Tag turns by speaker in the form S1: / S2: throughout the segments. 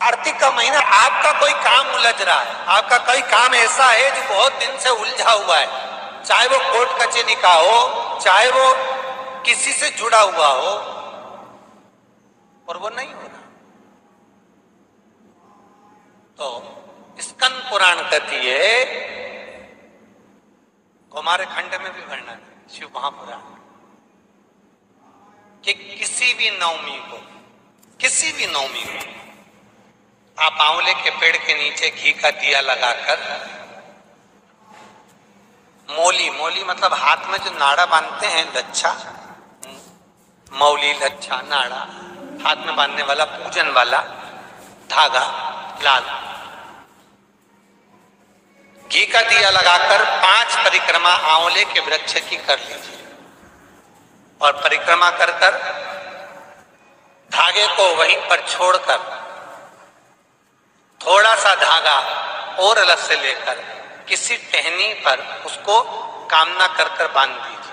S1: कार्तिक का महीना, आपका कोई काम उलझ रहा है, आपका कोई काम ऐसा है जो बहुत दिन से उलझा हुआ है, चाहे वो कोर्ट कचहरी का हो, चाहे वो किसी से जुड़ा हुआ हो, और वो नहीं हो रहा, तो स्कंद पुराण कहती है, हमारे खंड में भी वर्णन है शिव महापुराण, कि किसी भी नवमी को आप आंवले के पेड़ के नीचे घी का दिया लगाकर, मौली मतलब हाथ में जो नाड़ा बांधते हैं, लच्छा, मौली, लच्छा, नाड़ा, हाथ में बांधने वाला पूजन वाला धागा लाल, घी का दिया लगाकर 5 परिक्रमा आंवले के वृक्ष की कर लीजिए, और परिक्रमा कर धागे को वहीं पर छोड़कर थोड़ा सा धागा और अलग से लेकर किसी टहनी पर उसको कामना कर बांध दीजिए।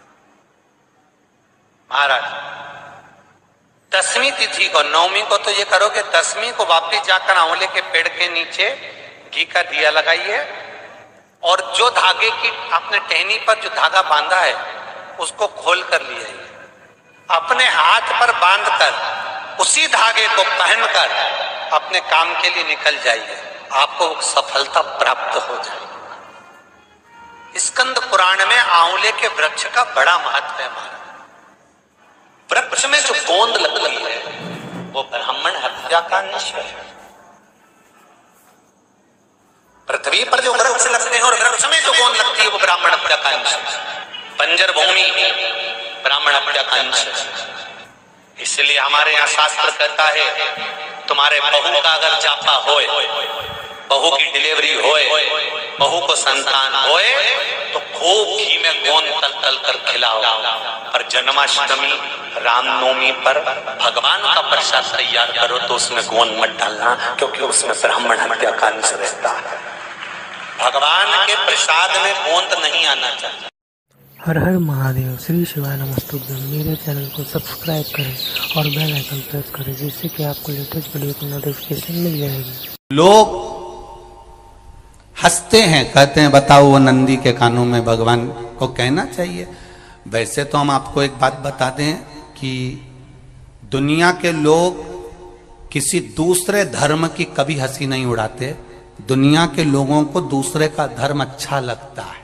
S1: महाराज, 10वीं तिथि को, 9वीं को तो ये करोगे, 10वीं को वापिस जाकर आंवले के पेड़ के नीचे घी का दिया लगाइए, और जो धागे की आपने टहनी पर जो धागा बांधा है उसको खोल कर लिया, अपने हाथ पर बांधकर उसी धागे को पहनकर अपने काम के लिए निकल जाइए, आपको सफलता प्राप्त हो जाएगी। स्कंद पुराण में आंवले के वृक्ष का बड़ा महत्व है। वृक्ष में जो गोंद लगती है वो ब्राह्मण हत्या का निश्चय है। पृथ्वी पर जो वृक्ष लगते हैं और वृक्ष में जो गोंद लगती है वो ब्राह्मण हत्या का अंश है। बंजर भूमि ब्राह्मण हत्या का अंश है। इसलिए हमारे यहाँ शास्त्र कहता है, तुम्हारे बहू का अगर जापा होए, बहू की डिलीवरी होए, बहू को संतान होए, तो खूब घी में गोंद तल तल कर खिलाओ। पर जन्माष्टमी, रामनवमी पर भगवान का प्रसाद तैयार करो तो उसमें गोंद मत डालना, क्योंकि उसमें ब्राह्मण हत्या का अंश रहता है। भगवान के प्रसाद में गोंद नहीं आना चाहिए।
S2: हर हर महादेव, श्री शिवाय नमस्तुभ्यं। मेरे चैनल को सब्सक्राइब करें और बेल आइकन प्रेस करें, जिससे कि आपको लेटेस्ट वीडियो की नोटिफिकेशन मिल जाएगी।
S3: लोग हंसते हैं, कहते हैं बताओ वो नंदी के कानों में भगवान को कहना चाहिए। वैसे तो हम आपको एक बात बता दें कि दुनिया के लोग किसी दूसरे धर्म की कभी हंसी नहीं उड़ाते। दुनिया के लोगों को दूसरे का धर्म अच्छा लगता है।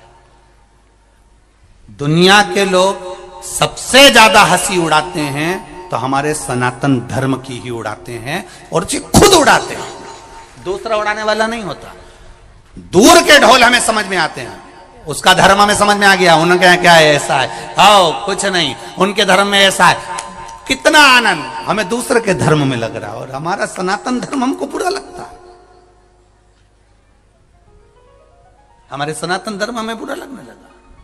S3: दुनिया के लोग सबसे ज्यादा हंसी उड़ाते हैं तो हमारे सनातन धर्म की ही उड़ाते हैं, और जी खुद उड़ाते हैं, दूसरा उड़ाने वाला नहीं होता। दूर के ढोल हमें समझ में आते हैं, उसका धर्म हमें समझ में आ गया, उनके क्या है, ऐसा है, आओ कुछ नहीं, उनके धर्म में ऐसा है। कितना आनंद हमें दूसरे के धर्म में लग रहा है, और हमारा सनातन धर्म हमको बुरा लगता है। हमारे सनातन धर्म हमें बुरा लगने लगा।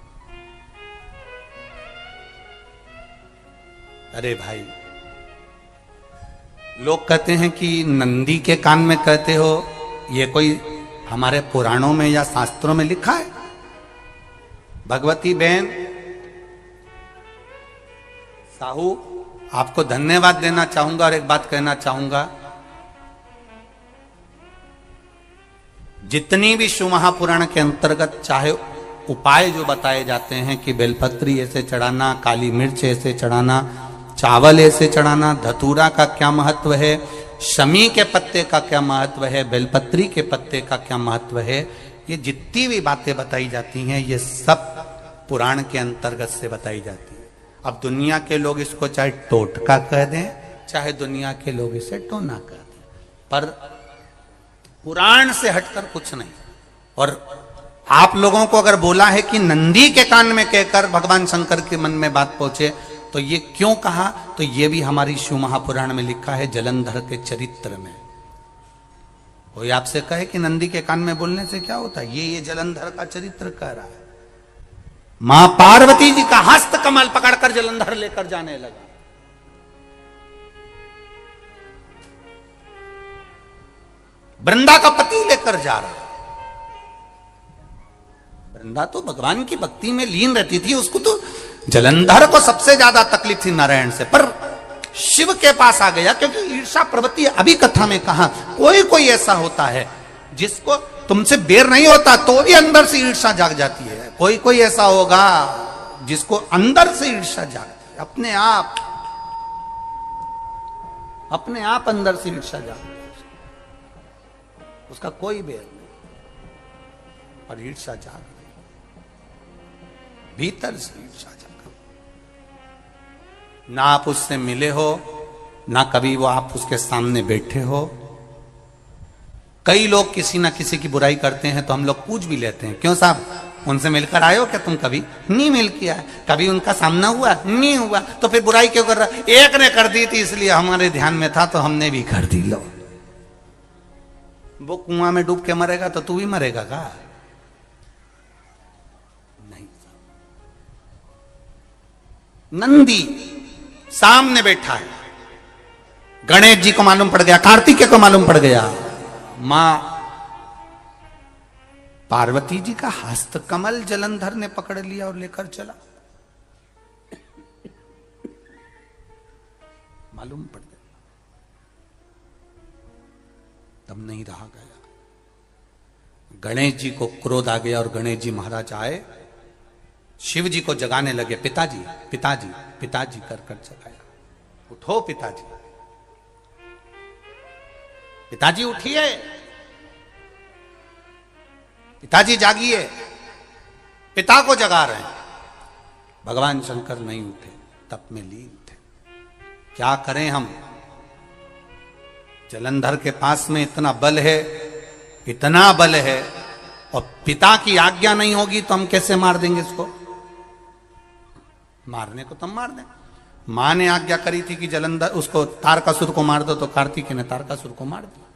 S3: अरे भाई, लोग कहते हैं कि नंदी के कान में कहते हो, ये कोई हमारे पुराणों में या शास्त्रों में लिखा है? भगवती बहन साहू, आपको धन्यवाद देना चाहूंगा और एक बात कहना चाहूंगा। जितनी भी शिव महापुराण के अंतर्गत चाहे उपाय जो बताए जाते हैं कि बेलपत्री ऐसे चढ़ाना, काली मिर्च ऐसे चढ़ाना, चावल ऐसे चढ़ाना, धतूरा का क्या महत्व है, शमी के पत्ते का क्या महत्व है, बेलपत्री के पत्ते का क्या महत्व है, ये जितनी भी बातें बताई जाती हैं ये सब पुराण के अंतर्गत से बताई जाती है। अब दुनिया के लोग इसको चाहे टोटका कह दें, चाहे दुनिया के लोग इसे टोना कह दें, पर पुराण से हटकर कुछ नहीं। और आप लोगों को अगर बोला है कि नंदी के कान में कहकर भगवान शंकर के मन में बात पहुंचे, तो ये क्यों कहा, तो ये भी हमारी शिव महापुराण में लिखा है, जलंधर के चरित्र में। कोई आपसे कहे कि नंदी के कान में बोलने से क्या होता है, ये जलंधर का चरित्र कह रहा है। मां पार्वती जी का हस्त कमल पकड़कर जलंधर लेकर जाने लगा। वृंदा का पति लेकर जा रहा। वृंदा तो भगवान की भक्ति में लीन रहती थी, उसको तो जलंधर को सबसे ज्यादा तकलीफ थी नारायण से, पर शिव के पास आ गया, क्योंकि ईर्षा प्रवृत्ति अभी कथा में कहा कोई कोई ऐसा होता है जिसको तुमसे बेर नहीं होता तो भी अंदर से ईर्षा जाग जाती है। कोई कोई ऐसा होगा जिसको अंदर से ईर्षा जागती है, अपने आप अंदर से ईर्षा जागती है, उसका कोई बेर नहीं, पर ईर्षा जाग रही, भीतर से ईर्षा जाग। ना आप उससे मिले हो, ना कभी वो आप उसके सामने बैठे हो। कई लोग किसी ना किसी की बुराई करते हैं तो हम लोग पूछ भी लेते हैं, क्यों साहब उनसे मिलकर आए हो क्या तुम? कभी नहीं मिल किया, कभी उनका सामना हुआ नहीं हुआ, तो फिर बुराई क्यों कर रहा? एक ने कर दी थी इसलिए हमारे ध्यान में था तो हमने भी कर दी। लो, वो कुआं में डूब के मरेगा तो तू भी मरेगा का? नहीं। नंदी सामने बैठा है, गणेश जी को मालूम पड़ गया, कार्तिकेय को मालूम पड़ गया, मां पार्वती जी का हस्त कमल जलंधर ने पकड़ लिया और लेकर चला। मालूम पड़ गया, तब नहीं रहा गया। गणेश जी को क्रोध आ गया और गणेश जी महाराज आए, शिव जी को जगाने लगे। पिताजी पिताजी पिताजी कर कर जगाया, उठो पिताजी, पिताजी उठिए, पिताजी जागिए। पिता को जगा रहे हैं। भगवान शंकर नहीं उठे, तप में लीन थे। क्या करें हम? जलंधर के पास में इतना बल है, इतना बल है, और पिता की आज्ञा नहीं होगी तो हम कैसे मार देंगे इसको? मारने को तो हम मार दें। मां ने आज्ञा करी थी कि जलंधर उसको तारकासुर को मार दो, तो कार्तिकेय ने तारकासुर को मार दिया।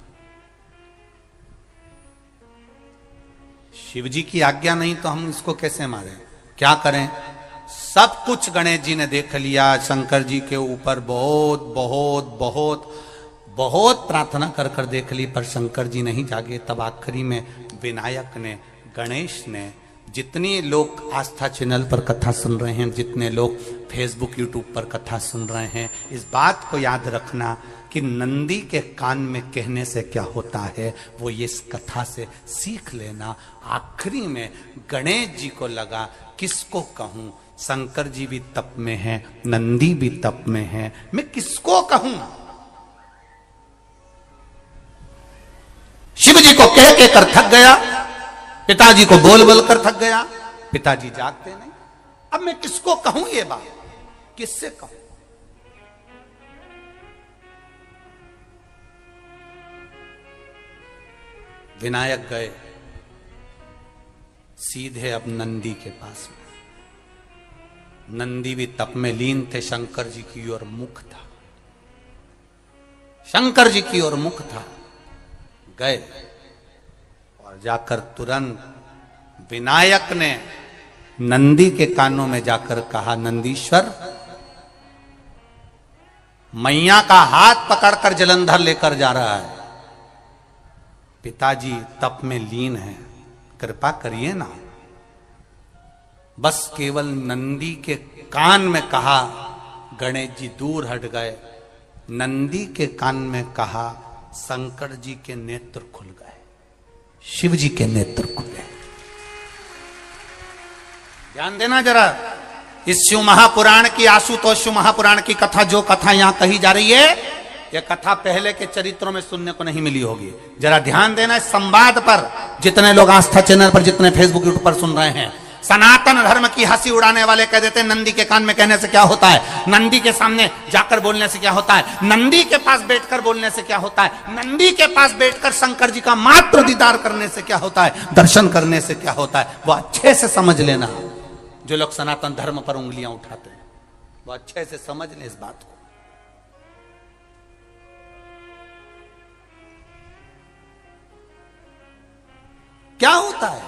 S3: शिव जी की आज्ञा नहीं तो हम इसको कैसे मारें? क्या करें? सब कुछ गणेश जी ने देख लिया। शंकर जी के ऊपर बहुत बहुत बहुत बहुत प्रार्थना कर कर देख ली, पर शंकर जी नहीं जागे। तब आखिरी में विनायक ने, गणेश ने, जितने लोग आस्था चैनल पर कथा सुन रहे हैं, जितने लोग फेसबुक यूट्यूब पर कथा सुन रहे हैं, इस बात को याद रखना कि नंदी के कान में कहने से क्या होता है वो ये इस कथा से सीख लेना। आखिरी में गणेश जी को लगा किसको कहूं, शंकर जी भी तप में हैं, नंदी भी तप में हैं, मैं किसको कहूं? शिव जी को कह के कर थक गया, पिताजी को बोल बोल कर थक गया, पिताजी जागते नहीं। अब मैं किसको कहूं ये बात, किससे कहूं? विनायक गए सीधे अब नंदी के पास में। नंदी भी तप में लीन थे, शंकर जी की ओर मुख था, शंकर जी की ओर मुख था। गए और जाकर तुरंत विनायक ने नंदी के कानों में जाकर कहा, नंदीश्वर, मैया का हाथ पकड़कर जलंधर लेकर जा रहा है, पिताजी तप में लीन है, कृपा करिए ना। बस केवल नंदी के कान में कहा, गणेश जी दूर हट गए। नंदी के कान में कहा, शंकर जी के नेत्र खुल गए, शिव जी के नेत्र खुले। ध्यान देना जरा, इस शिव महापुराण की, आशुतोष शिव महापुराण की कथा, जो कथा यहां कही जा रही है, यह कथा पहले के चरित्रों में सुनने को नहीं मिली होगी। जरा ध्यान देना इस संवाद पर। जितने लोग आस्था चैनल पर, जितने फेसबुक यूट्यूब पर सुन रहे हैं, सनातन धर्म की हंसी उड़ाने वाले कह देते हैं नंदी के कान में कहने से क्या होता है, नंदी के सामने जाकर बोलने से क्या होता है, नंदी के पास बैठकर बोलने से क्या होता है, नंदी के पास बैठकर शंकर जी का मात्र दीदार करने से क्या होता है, दर्शन करने से क्या होता है। वो अच्छे से समझ लेना। जो लोग सनातन धर्म पर उंगलियां उठाते हैं वो अच्छे से समझ लें इस बात को। क्या होता है?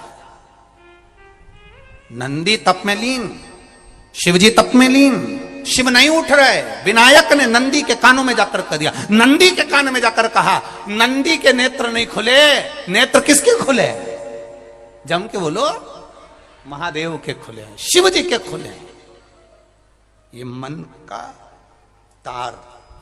S3: नंदी तप में लीन, शिवजी तप में लीन, शिव नहीं उठ रहे। विनायक ने नंदी के कानों में जाकर कह दिया, नंदी के कान में जाकर कहा, नंदी के नेत्र नहीं खुले। नेत्र किसके खुले? जम के बोलो, महादेव के खुले हैं, शिव जी के खुले हैं। ये मन का तार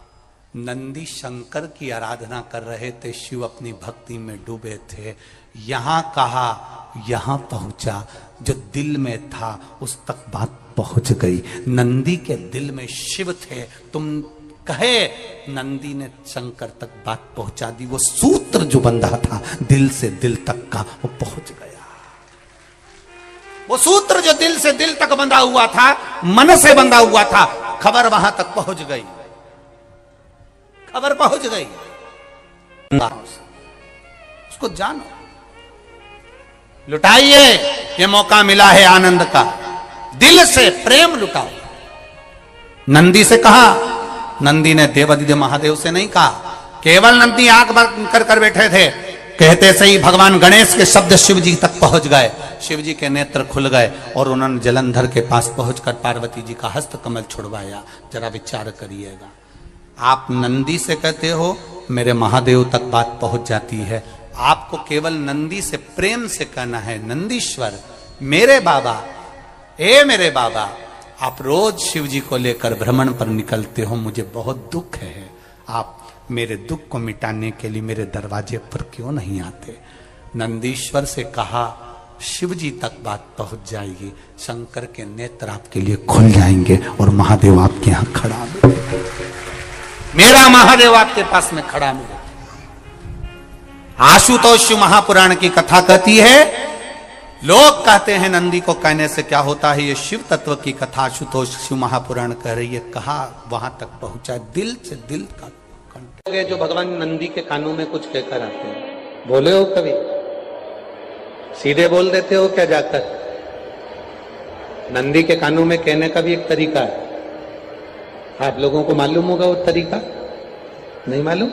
S3: नंदी शंकर की आराधना कर रहे थे, शिव अपनी भक्ति में डूबे थे। यहां कहा, यहां पहुंचा, जो दिल में था उस तक बात पहुंच गई। नंदी के दिल में शिव थे, तुम कहे नंदी ने शंकर तक बात पहुंचा दी। वो सूत्र जो बंधा था दिल से दिल तक का, वो पहुंच गया। वो सूत्र जो दिल से दिल तक बंधा हुआ था, मन से बंधा हुआ था, खबर वहां तक पहुंच गई, खबर पहुंच गई। उसको जानो, लुटाइए, ये मौका मिला है आनंद का, दिल से प्रेम लुटाओ। नंदी से कहा, नंदी ने देवादिदेव महादेव से नहीं कहा, केवल नंदी आंख बंद कर बैठे थे। कहते से ही भगवान गणेश के शब्द शिव जी तक पहुंच गए। शिव जी के नेत्र खुल गए और उन्होंने जलंधर के पास पहुंचकर पार्वती जी का हस्त कमल छुड़वाया। जरा विचार करिएगा, आप नंदी से कहते हो मेरे महादेव तक बात पहुंच जाती है। आपको केवल नंदी से प्रेम से कहना है, नंदीश्वर मेरे बाबा, ए मेरे बाबा, आप रोज शिव जी को लेकर भ्रमण पर निकलते हो, मुझे बहुत दुख है, आप मेरे दुख को मिटाने के लिए मेरे दरवाजे पर क्यों नहीं आते। नंदीश्वर से कहा, शिव जी तक बात पहुंच जाएगी, शंकर के नेत्र आपके लिए खुल जाएंगे और महादेव आपके यहां खड़ा मिलेगा, मेरा महादेव आपके पास में खड़ा मिलेगा। आशुतोष शिव महापुराण की कथा कहती है, लोग कहते हैं नंदी को कहने से क्या होता है, ये शिव तत्व की कथा आशुतोष शिव महापुराण कह रही है। कहा वहां तक पहुंचा, दिल से दिल का कंठ। जो भगवान नंदी के कानों में कुछ कहकर आते हैं, बोले हो कभी? सीधे बोल देते हो क्या जाकर? नंदी के कानों में कहने का भी एक तरीका है, आप लोगों को मालूम होगा वो तरीका? नहीं मालूम?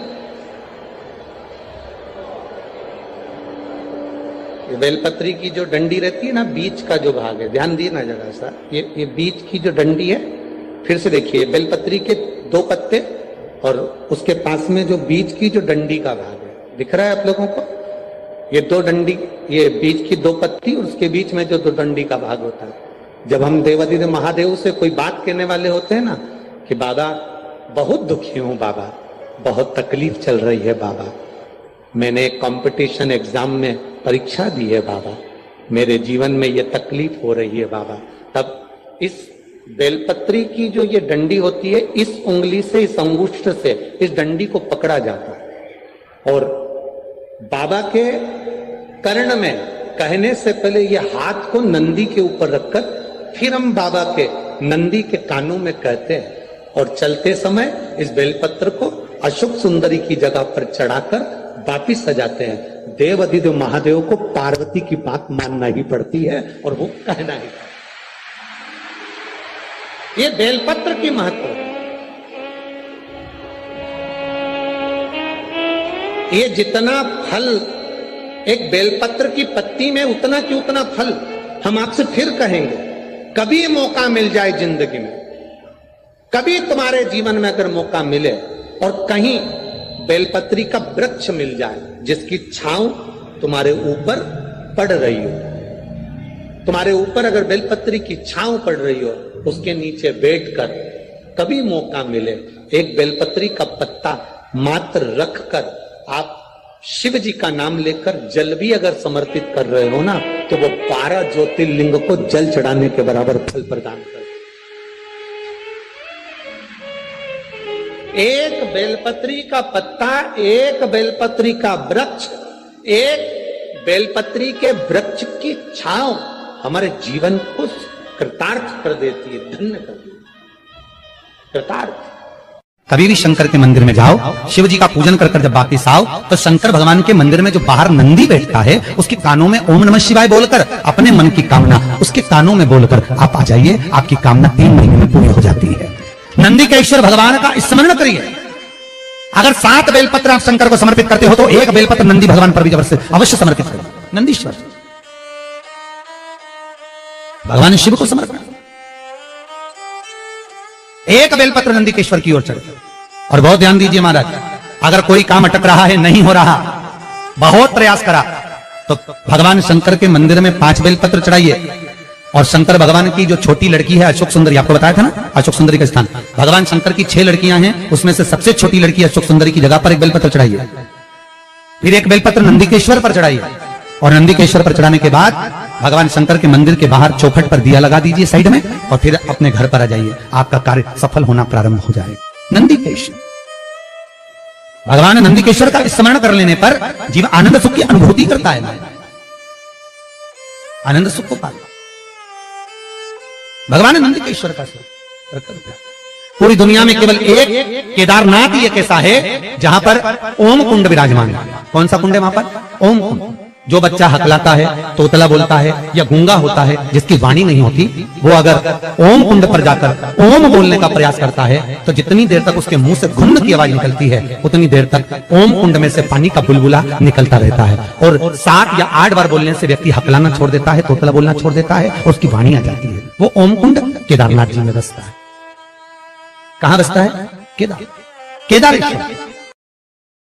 S3: ये बेलपत्री की जो डंडी रहती है ना, बीच का जो भाग है, ध्यान दिए ना जरा सा, ये बीच की जो डंडी है, फिर से देखिए, बेलपत्री के 2 पत्ते और उसके पास में जो बीच की जो डंडी का भाग है, दिख रहा है आप लोगों को? ये 2 डंडी, ये बीच की 2 पत्ती और उसके बीच में जो 2 डंडी का भाग होता है। जब हम देवादिदेव महादेव से कोई बात कहने वाले होते हैं ना, कि बाबा बहुत दुखी हूं, बाबा बहुत तकलीफ चल रही है, बाबा मैंने एक कंपटीशन एग्जाम में परीक्षा दी है, बाबा मेरे जीवन में ये तकलीफ हो रही है, बाबा, तब इस बेलपत्री की जो ये डंडी होती है, इस उंगली से, इस अंगुष्ठ से इस डंडी को पकड़ा जाता है और बाबा के कर्ण में कहने से पहले ये हाथ को नंदी के ऊपर रखकर फिर हम बाबा के नंदी के कानों में कहते हैं और चलते समय इस बेलपत्र को अशोक सुंदरी की जगह पर चढ़ाकर वापिस सजाते हैं। देवादिदेव महादेव को पार्वती की बात मानना ही पड़ती है और वो कहना ही। ये बेलपत्र की महत्व, ये जितना फल एक बेलपत्र की पत्ती में, उतना की उतना फल। हम आपसे फिर कहेंगे, कभी मौका मिल जाए जिंदगी में, कभी तुम्हारे जीवन में अगर मौका मिले और कहीं बेलपत्री का वृक्ष मिल जाए जिसकी छांव तुम्हारे ऊपर पड़ रही हो, तुम्हारे ऊपर अगर बेलपत्री की छांव पड़ रही हो, उसके नीचे बैठकर कभी मौका मिले, एक बेलपत्री का पत्ता मात्र रखकर आप शिव जी का नाम लेकर जल भी अगर समर्पित कर रहे हो ना, तो वो 12 ज्योतिर्लिंग को जल चढ़ाने के बराबर फल प्रदान कर। एक बेलपत्री का पत्ता, एक बेलपत्री का वृक्ष, एक बेलपत्री के वृक्ष की छांव हमारे जीवन को कृतार्थ कर देती है, धन्य कर देती है, कृतार्थ।
S4: कभी भी शंकर के मंदिर में जाओ, शिव जी का पूजन कर कर जब वापिस आओ, तो शंकर भगवान के मंदिर में जो बाहर नंदी बैठता है, उसके कानों में ओम नमः शिवाय बोलकर अपने मन की कामना उसके कानों में बोलकर आप आ जाइए, आपकी कामना 3 महीने में पूरी हो जाती है। नंदी के ईश्वर भगवान का स्मरण करिए। अगर 7 बेलपत्र आप शंकर को समर्पित करते हो तो 1 बेलपत्र नंदी भगवान पर भी अवश्य समर्पित करें। नंदीश्वर भगवान शिव को समर्पण, 1 बेलपत्र नंदी के ईश्वर की ओर चढ़े। और बहुत ध्यान दीजिए महाराज, अगर कोई काम अटक रहा है, नहीं हो रहा, बहुत प्रयास करा, तो भगवान शंकर के मंदिर में 5 बेलपत्र चढ़ाइए और शंकर भगवान की जो छोटी लड़की है अशोक सुंदरी, आपको बताया था ना अशोक सुंदरी का स्थान, भगवान शंकर की 6 लड़कियां हैं, उसमें से सबसे छोटी लड़की अशोक सुंदरी की जगह पर एक बेलपत्र चढ़ाइए, फिर एक बेलपत्र नंदीकेश्वर पर चढ़ाइए, और नंदीकेश्वर पर चढ़ाने के बाद भगवान शंकर के मंदिर के बाहर चौखट पर दिया लगा दीजिए साइड में, और फिर अपने घर पर आ जाइए, आपका कार्य सफल होना प्रारंभ हो जाएगा। नंदीकेश्वर, भगवान नंदीकेश्वर का स्मरण कर लेने पर जीव आनंद सुख की अनुभूति करता है, आनंद सुख को पाता। भगवान नंदीकेश्वर का पूरी दुनिया में केवल एक केदारनाथ ही एक ऐसा है जहां पर ओम कुंड विराजमान है। कौन सा कुंड है वहां पर? ओम कुंड। जो बच्चा हकलाता है, तोतला बोलता है या गूंगा होता है, जिसकी वाणी नहीं होती, वो अगर ओम कुंड पर जाकर ओम बोलने का प्रयास करता है तो जितनी देर तक उसके मुंह से घुन्न की आवाज निकलती है उतनी देर तक ओम कुंड में से पानी का बुलबुला निकलता रहता है। और 7 या 8 बार बोलने से व्यक्ति हकलाना छोड़ देता है, तोतला बोलना छोड़ देता है और उसकी वाणी आ जाती है। वो ओम कुंड केदारनाथ जी में बसता है। कहां बसता है? केदारेश्वर।